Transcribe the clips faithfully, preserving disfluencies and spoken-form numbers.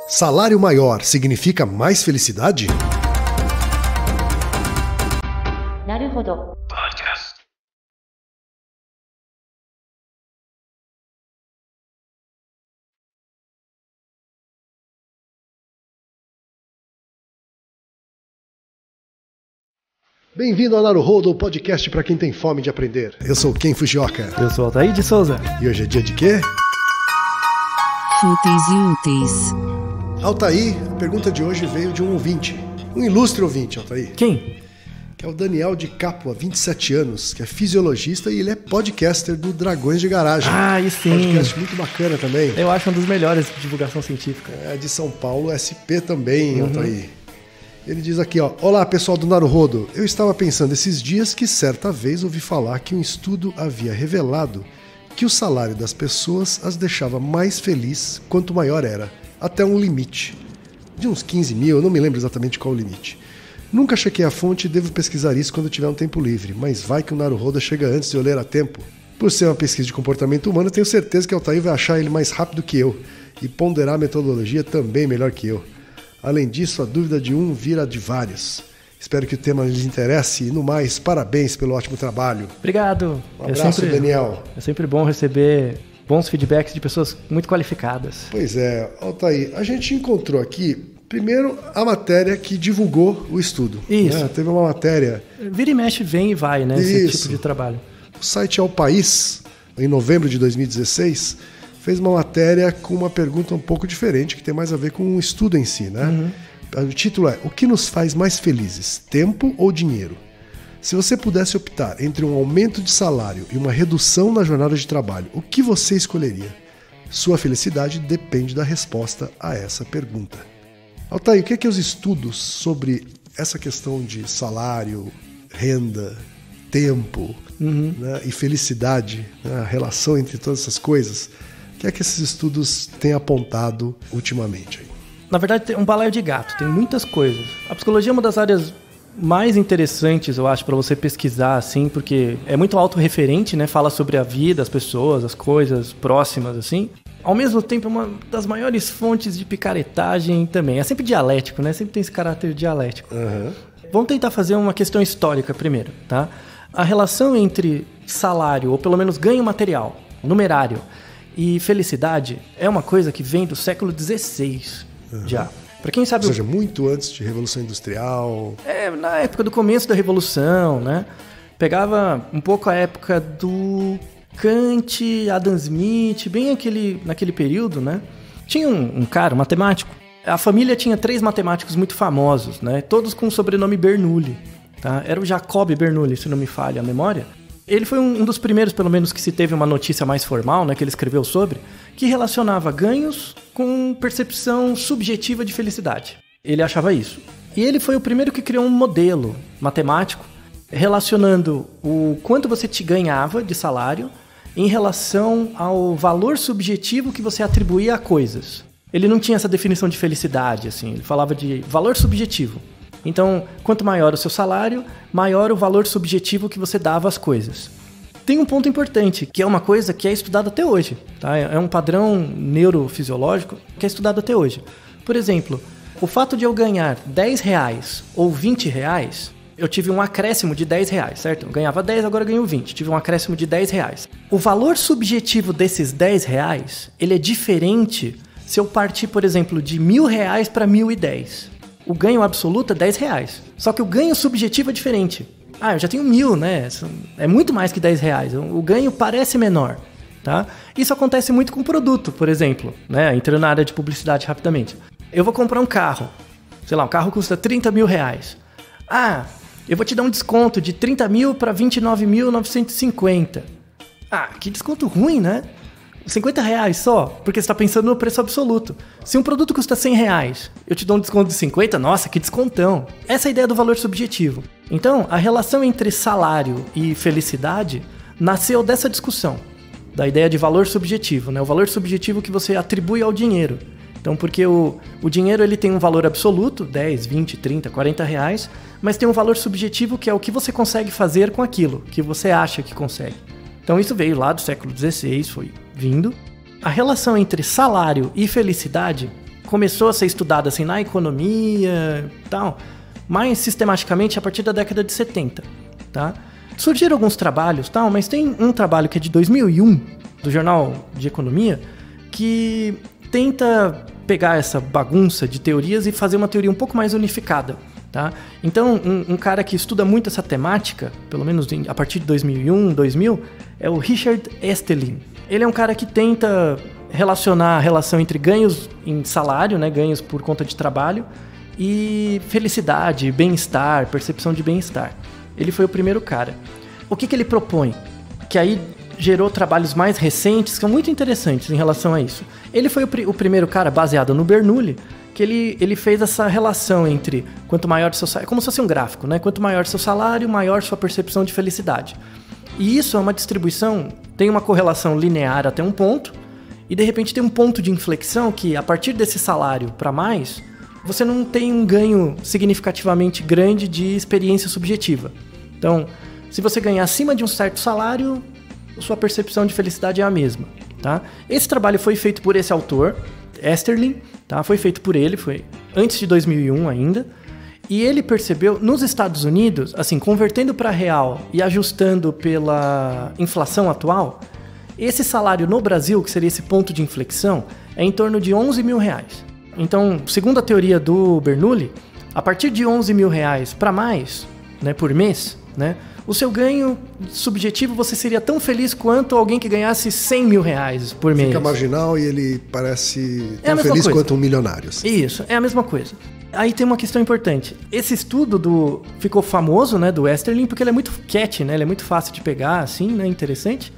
Salário maior significa mais felicidade? Naruhodo. Podcast. Bem-vindo ao Naruhodo, o podcast para quem tem fome de aprender. Eu sou Ken Fujioka. Eu sou Altair de Souza. E hoje é dia de quê? Fúteis e úteis. Altair, a pergunta de hoje veio de um ouvinte. Um ilustre ouvinte, Altair. Quem? Que é o Daniel de Capua, vinte e sete anos, que é fisiologista e ele é podcaster do Dragões de Garagem. Ah, e sim. Podcast muito bacana também. Eu acho um dos melhores de divulgação científica. É de São Paulo, S P também, uhum. Altair. Ele diz aqui, ó, olá pessoal do Naruhodo, eu estava pensando esses dias que certa vez ouvi falar que um estudo havia revelado que o salário das pessoas as deixava mais felizes quanto maior era, até um limite. De uns quinze mil, eu não me lembro exatamente qual o limite. Nunca chequei a fonte e devo pesquisar isso quando tiver um tempo livre, mas vai que o Naruhodo chega antes de eu ler a tempo. Por ser uma pesquisa de comportamento humano, tenho certeza que o Altair vai achar ele mais rápido que eu e ponderar a metodologia também melhor que eu. Além disso, a dúvida de um vira de vários. Espero que o tema lhes interesse e, no mais, parabéns pelo ótimo trabalho. Obrigado. Um abraço, é sempre, Daniel. É sempre bom receber bons feedbacks de pessoas muito qualificadas. Pois é, Altair, a gente encontrou aqui, primeiro, a matéria que divulgou o estudo. Isso. Né? Teve uma matéria... Vira e mexe, vem e vai, né? Isso. Esse tipo de trabalho. O site É o País, em novembro de dois mil e dezesseis, fez uma matéria com uma pergunta um pouco diferente, que tem mais a ver com o estudo em si, né? Uhum. O título é: o que nos faz mais felizes, tempo ou dinheiro? Se você pudesse optar entre um aumento de salário e uma redução na jornada de trabalho, o que você escolheria? Sua felicidade depende da resposta a essa pergunta. Altair, o que é que os estudos sobre essa questão de salário, renda, tempo, uhum. né, e felicidade, né, a relação entre todas essas coisas, o que é que esses estudos têm apontado ultimamente? Aí? Na verdade, tem um balaio de gato, tem muitas coisas. A psicologia é uma das áreas mais interessantes, eu acho, para você pesquisar, assim, porque é muito autorreferente, né? Fala sobre a vida, as pessoas, as coisas próximas, assim. Ao mesmo tempo, é uma das maiores fontes de picaretagem também. É sempre dialético, né? Sempre tem esse caráter dialético. Uhum. Vamos tentar fazer uma questão histórica primeiro, tá? A relação entre salário, ou pelo menos ganho material, numerário, e felicidade é uma coisa que vem do século dezesseis, uhum. já. Para quem sabe, ou seja, muito antes de Revolução Industrial. É, na época do começo da Revolução, né? Pegava um pouco a época do Kant, Adam Smith, bem aquele, naquele período, né? Tinha um, um cara, um matemático. A família tinha três matemáticos muito famosos, né? Todos com o sobrenome Bernoulli, tá? Era o Jacob Bernoulli, se não me falha a memória. Ele foi um, um dos primeiros, pelo menos, que se teve uma notícia mais formal, né? Que ele escreveu sobre, que relacionava ganhos com percepção subjetiva de felicidade. Ele achava isso. E ele foi o primeiro que criou um modelo matemático relacionando o quanto você te ganhava de salário em relação ao valor subjetivo que você atribuía a coisas. Ele não tinha essa definição de felicidade, assim. Ele falava de valor subjetivo. Então, quanto maior o seu salário, maior o valor subjetivo que você dava às coisas. Tem um ponto importante, que é uma coisa que é estudada até hoje, tá? É um padrão neurofisiológico que é estudado até hoje. Por exemplo, o fato de eu ganhar dez reais ou vinte reais, eu tive um acréscimo de dez reais, certo? Eu ganhava dez, agora eu ganho vinte. Tive um acréscimo de dez reais. O valor subjetivo desses dez reais, ele é diferente se eu partir, por exemplo, de mil reais para mil e dez. O ganho absoluto é dez reais. Só que o ganho subjetivo é diferente. Ah, eu já tenho mil, né? É muito mais que dez reais. O ganho parece menor, tá? Isso acontece muito com produto, por exemplo, né? Entrando na área de publicidade rapidamente. Eu vou comprar um carro. Sei lá, um carro custa trinta mil reais. Ah, eu vou te dar um desconto de trinta mil para vinte e nove mil novecentos e cinquenta. Ah, que desconto ruim, né? cinquenta reais só, porque você está pensando no preço absoluto. Se um produto custa cem reais, eu te dou um desconto de cinquenta, nossa, que descontão. Essa é a ideia do valor subjetivo. Então, a relação entre salário e felicidade nasceu dessa discussão, da ideia de valor subjetivo, né? O valor subjetivo que você atribui ao dinheiro. Então, porque o, o dinheiro ele tem um valor absoluto, dez, vinte, trinta, quarenta reais, mas tem um valor subjetivo que é o que você consegue fazer com aquilo, que você acha que consegue. Então isso veio lá do século dezesseis, foi vindo. A relação entre salário e felicidade começou a ser estudada assim, na economia e tal, mais sistematicamente a partir da década de setenta, tá? Surgiram alguns trabalhos, tal, mas tem um trabalho que é de dois mil e um, do Jornal de Economia, que tenta pegar essa bagunça de teorias e fazer uma teoria um pouco mais unificada, tá? Então, um, um cara que estuda muito essa temática, pelo menos a partir de dois mil e um, dois mil, é o Richard Esterlin. Ele é um cara que tenta relacionar a relação entre ganhos em salário, né, ganhos por conta de trabalho, e felicidade, bem-estar, percepção de bem-estar. Ele foi o primeiro cara. O que, que ele propõe? Que aí gerou trabalhos mais recentes que são muito interessantes em relação a isso. Ele foi o, pr- o primeiro cara, baseado no Bernoulli, que ele, ele fez essa relação entre quanto maior o seu salário, como se fosse um gráfico, né? Quanto maior o seu salário, maior sua percepção de felicidade. E isso é uma distribuição, tem uma correlação linear até um ponto, e de repente tem um ponto de inflexão que, a partir desse salário para mais, você não tem um ganho significativamente grande de experiência subjetiva. Então, se você ganhar acima de um certo salário, sua percepção de felicidade é a mesma, tá? Esse trabalho foi feito por esse autor, Esterlin, tá? Foi feito por ele, foi antes de dois mil e um ainda, e ele percebeu, nos Estados Unidos, assim, convertendo para real e ajustando pela inflação atual, esse salário no Brasil, que seria esse ponto de inflexão, é em torno de onze mil reais. Então, segundo a teoria do Bernoulli, a partir de onze mil reais para mais, né, por mês, né, o seu ganho subjetivo, você seria tão feliz quanto alguém que ganhasse cem mil reais por mês. Fica marginal e ele parece é tão feliz coisa. quanto um milionário. Assim. Isso, é a mesma coisa. Aí tem uma questão importante. Esse estudo do ficou famoso, né, do Esterlin, porque ele é muito catchy, né, ele é muito fácil de pegar, assim, né, interessante,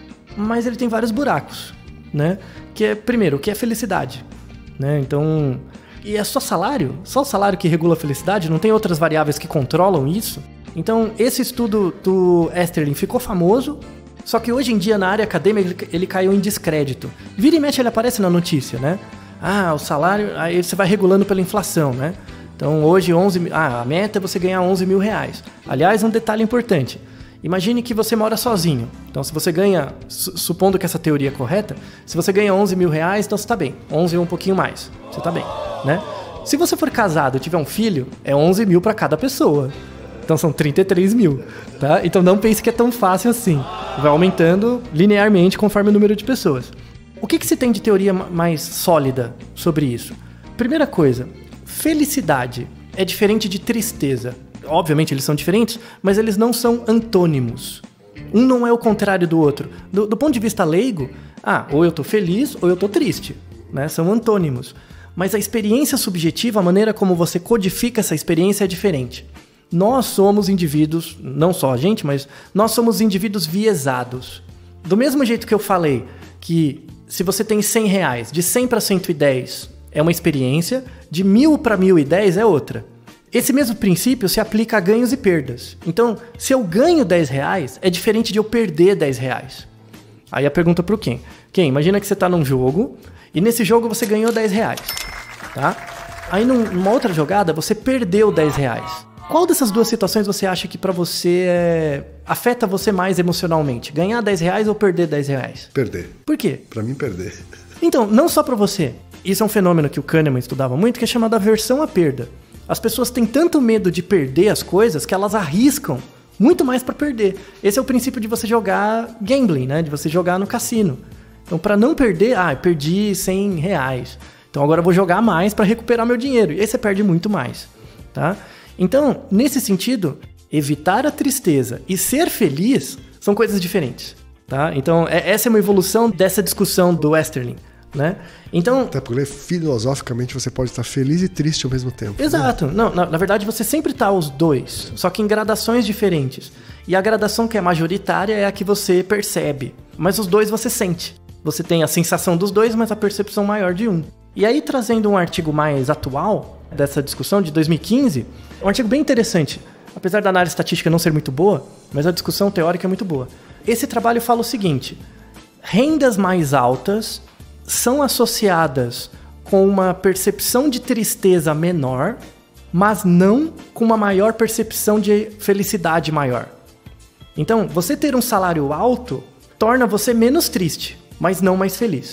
mas ele tem vários buracos, né, que é, primeiro, o que é felicidade, né, então... E é só salário? Só o salário que regula a felicidade? Não tem outras variáveis que controlam isso? Então, esse estudo do Esterlin ficou famoso, só que hoje em dia, na área acadêmica, ele caiu em descrédito. Vira e mexe, ele aparece na notícia, né? Ah, o salário... Aí você vai regulando pela inflação, né? Então, hoje, onze mil... Ah, a meta é você ganhar onze mil reais. Aliás, um detalhe importante. Imagine que você mora sozinho. Então, se você ganha... Supondo que essa teoria é correta, se você ganha onze mil reais, então você está bem. onze ou um pouquinho mais. Você está bem, né? Se você for casado e tiver um filho, é onze mil para cada pessoa. Então são trinta e três mil, tá? Então não pense que é tão fácil assim. Vai aumentando linearmente conforme o número de pessoas. O que, que se tem de teoria mais sólida sobre isso? Primeira coisa, felicidade é diferente de tristeza. Obviamente eles são diferentes, mas eles não são antônimos. Um não é o contrário do outro. Do, do ponto de vista leigo, ah, ou eu tô feliz ou eu tô triste, né? São antônimos. Mas a experiência subjetiva, a maneira como você codifica essa experiência é diferente. Nós somos indivíduos, não só a gente, mas nós somos indivíduos viesados. Do mesmo jeito que eu falei que se você tem cem reais, de cem para cento e dez é uma experiência, de mil para mil e dez é outra. Esse mesmo princípio se aplica a ganhos e perdas. Então, se eu ganho dez reais, é diferente de eu perder dez reais. Aí a pergunta para o Ken. Ken, imagina que você está num jogo e nesse jogo você ganhou dez reais, tá? Aí numa outra jogada você perdeu dez reais. Qual dessas duas situações você acha que pra você é... afeta você mais emocionalmente? Ganhar dez reais ou perder dez reais? Perder. Por quê? Pra mim, perder. Então, não só pra você. Isso é um fenômeno que o Kahneman estudava muito, que é chamado aversão à perda. As pessoas têm tanto medo de perder as coisas que elas arriscam muito mais pra perder. Esse é o princípio de você jogar gambling, né? De você jogar no cassino. Então, pra não perder, ah, eu perdi cem reais. Então, agora eu vou jogar mais pra recuperar meu dinheiro. E aí você perde muito mais, tá? Então, nesse sentido, evitar a tristeza e ser feliz são coisas diferentes, tá? Então, é, essa é uma evolução dessa discussão do Esterlin, né? Então... Até porque filosoficamente você pode estar feliz e triste ao mesmo tempo. Exato. Né? Não, na, na verdade, você sempre está os dois, só que em gradações diferentes. E a gradação que é majoritária é a que você percebe, mas os dois você sente. Você tem a sensação dos dois, mas a percepção maior de um. E aí, trazendo um artigo mais atual dessa discussão, de dois mil e quinze... um artigo bem interessante, apesar da análise estatística não ser muito boa, mas a discussão teórica é muito boa. Esse trabalho fala o seguinte: rendas mais altas são associadas com uma percepção de tristeza menor, mas não com uma maior percepção de felicidade maior. Então, você ter um salário alto torna você menos triste, mas não mais feliz.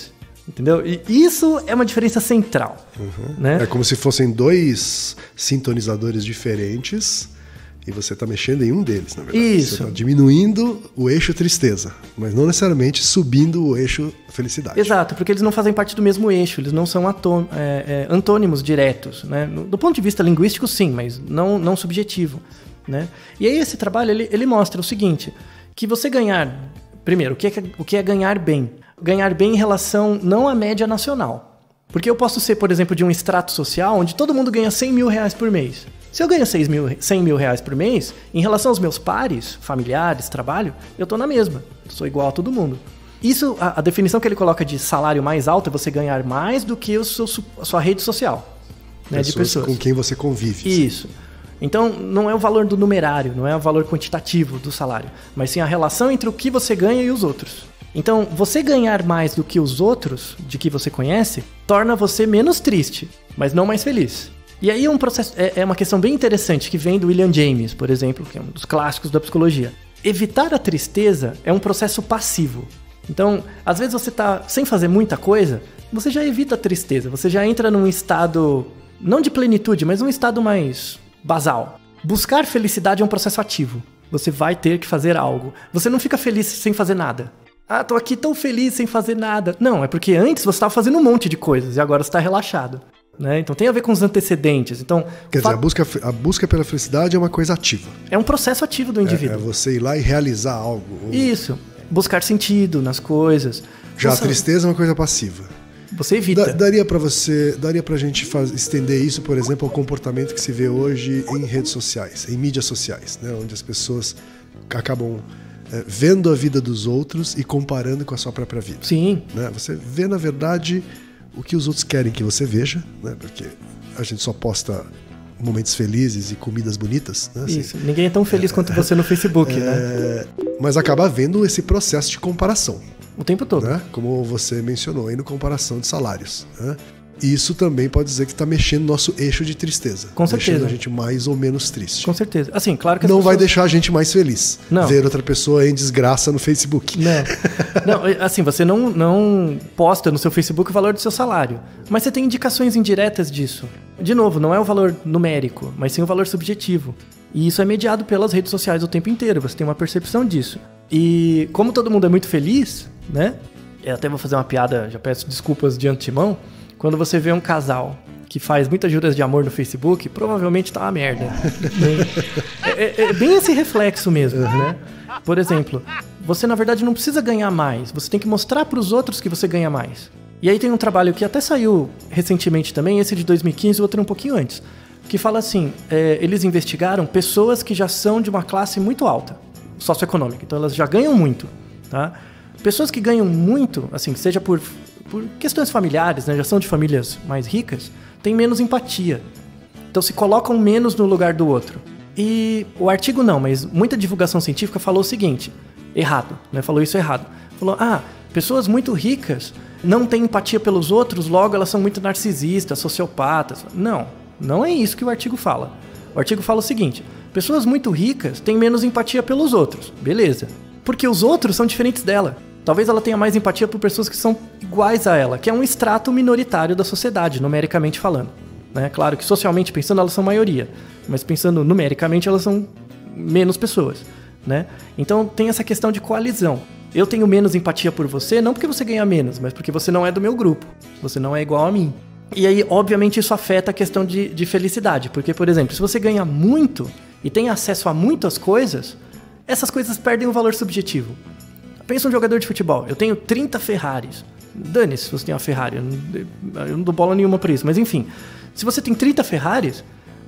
Entendeu? E isso é uma diferença central. Uhum. Né? É como se fossem dois sintonizadores diferentes e você está mexendo em um deles, na verdade. Isso. Você está diminuindo o eixo tristeza, mas não necessariamente subindo o eixo felicidade. Exato, porque eles não fazem parte do mesmo eixo, eles não são atô- é, é, antônimos diretos. Né? Do ponto de vista linguístico, sim, mas não, não subjetivo. Né? E aí esse trabalho ele, ele mostra o seguinte, que você ganhar... Primeiro, o que, é, o que é ganhar bem? Ganhar bem em relação não à média nacional. Porque eu posso ser, por exemplo, de um extrato social onde todo mundo ganha cem mil reais por mês. Se eu ganho cem mil reais por mês, em relação aos meus pares, familiares, trabalho, eu tô na mesma. Sou igual a todo mundo. Isso, a, a definição que ele coloca de salário mais alto é você ganhar mais do que o seu, a sua rede social. Né, pessoas de pessoas com quem você convive. Isso. Então, não é o valor do numerário, não é o valor quantitativo do salário, mas sim a relação entre o que você ganha e os outros. Então, você ganhar mais do que os outros, de que você conhece, torna você menos triste, mas não mais feliz. E aí um processo, é, é uma questão bem interessante que vem do William James, por exemplo, que é um dos clássicos da psicologia. Evitar a tristeza é um processo passivo. Então, às vezes você está sem fazer muita coisa, você já evita a tristeza, você já entra num estado, não de plenitude, mas um estado mais basal. Buscar felicidade é um processo ativo. Você vai ter que fazer algo. Você não fica feliz sem fazer nada. Ah, tô aqui tão feliz sem fazer nada. Não, é porque antes você estava fazendo um monte de coisas e agora você está relaxado. Né? Então tem a ver com os antecedentes. Então, Quer fa- dizer, a busca, a busca pela felicidade é uma coisa ativa. é um processo ativo do indivíduo. É, é você ir lá e realizar algo. Isso. Buscar sentido nas coisas. Já Você- a tristeza é uma coisa passiva. Você evita. Da, daria para você, daria pra gente faz, estender isso, por exemplo, ao comportamento que se vê hoje em redes sociais, em mídias sociais, né? Onde as pessoas acabam é, vendo a vida dos outros e comparando com a sua própria vida. Sim. Né? Você vê, na verdade, o que os outros querem que você veja, né? Porque a gente só posta momentos felizes e comidas bonitas. Né? Assim, Isso. Ninguém é tão feliz quanto você no Facebook, né? é, mas acaba havendo esse processo de comparação. O tempo todo. Né? Como você mencionou aí no comparação de salários. Né? Isso também pode dizer que está mexendo no nosso eixo de tristeza. Com certeza. Deixando a gente mais ou menos triste. Com certeza. Assim, claro que as Não vai pessoas- deixar a gente mais feliz. Não. Ver outra pessoa em desgraça no Facebook. Não. Não, assim, você não, não posta no seu Facebook o valor do seu salário. Mas você tem indicações indiretas disso. De novo, não é o valor numérico, mas sim o valor subjetivo. E isso é mediado pelas redes sociais o tempo inteiro. Você tem uma percepção disso. E como todo mundo é muito feliz, né? Eu até vou fazer uma piada, já peço desculpas de antemão. Quando você vê um casal que faz muitas juras de amor no Facebook, provavelmente tá uma merda. é, é, é bem esse reflexo mesmo, né? Por exemplo, você na verdade não precisa ganhar mais, você tem que mostrar para os outros que você ganha mais. E aí tem um trabalho que até saiu recentemente também, esse de dois mil e quinze, o outro um pouquinho antes, que fala assim, é, eles investigaram pessoas que já são de uma classe muito alta, socioeconômica, então elas já ganham muito, tá? Pessoas que ganham muito, assim, seja por, por questões familiares, né, já são de famílias mais ricas, têm menos empatia. Então se colocam menos no lugar do outro. E o artigo não, mas muita divulgação científica falou o seguinte, errado, né, falou isso errado. Falou, ah, pessoas muito ricas não têm empatia pelos outros, logo elas são muito narcisistas, sociopatas. Não, não é isso que o artigo fala. O artigo fala o seguinte, pessoas muito ricas têm menos empatia pelos outros, beleza. Porque os outros são diferentes dela. Talvez ela tenha mais empatia por pessoas que são iguais a ela, que é um extrato minoritário da sociedade, numericamente falando. Né? Claro que socialmente pensando elas são maioria, mas pensando numericamente elas são menos pessoas. Né? Então tem essa questão de coalizão. Eu tenho menos empatia por você, não porque você ganha menos, mas porque você não é do meu grupo. Você não é igual a mim. E aí, obviamente, isso afeta a questão de, de felicidade. Porque, por exemplo, se você ganha muito e tem acesso a muitas coisas, essas coisas perdem o valor subjetivo. Pensa um jogador de futebol. Eu tenho trinta Ferraris. Dane-se se você tem uma Ferrari. Eu não, eu não dou bola nenhuma pra isso. Mas, enfim, se você tem trinta Ferraris,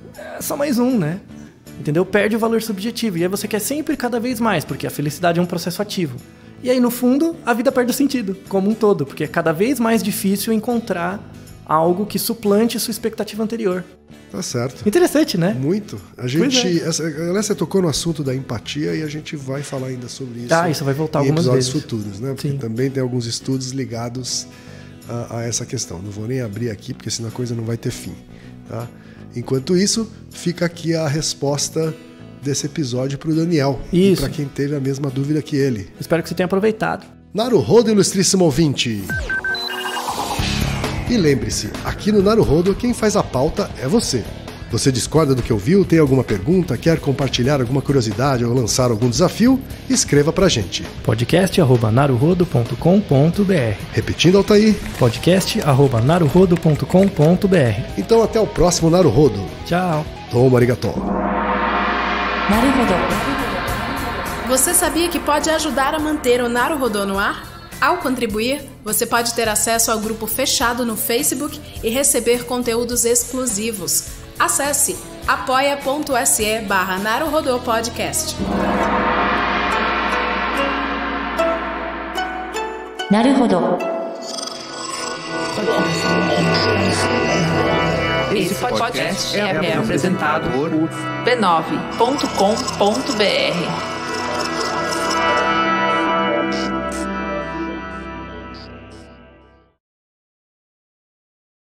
é só mais um, né? Entendeu? Perde o valor subjetivo. E aí você quer sempre cada vez mais, porque a felicidade é um processo ativo. E aí, no fundo, a vida perde o sentido, como um todo, porque é cada vez mais difícil encontrar algo que suplante sua expectativa anterior. Tá certo. Interessante, né? Muito. A gente, essa, aliás, você tocou no assunto da empatia e a gente vai falar ainda sobre isso. Ah, isso vai voltar em algumas episódios vezes. futuros, né? Porque Sim. também tem alguns estudos ligados a, a essa questão. Não vou nem abrir aqui, porque senão a coisa não vai ter fim. Tá? Enquanto isso, fica aqui a resposta desse episódio para o Daniel. Isso. Para quem teve a mesma dúvida que ele. Espero que você tenha aproveitado. Naruhodo, ilustríssimo ouvinte. E lembre-se, aqui no Naruhodo quem faz a pauta é você. Você discorda do que ouviu, tem alguma pergunta, quer compartilhar alguma curiosidade ou lançar algum desafio? Escreva pra gente. podcast arroba naruhodo ponto com ponto br. Repetindo, Altair. podcast arroba naruhodo ponto com ponto br. Então até o próximo Naruhodo. Tchau. Domo arigatou. Naruhodo. Você sabia que pode ajudar a manter o Naruhodo no ar? Ao contribuir, você pode ter acesso ao grupo fechado no Facebook e receber conteúdos exclusivos. Acesse apoia.se barra Naruhodo Podcast. Naruhodo. Esse podcast é apresentado por b nove ponto com ponto br.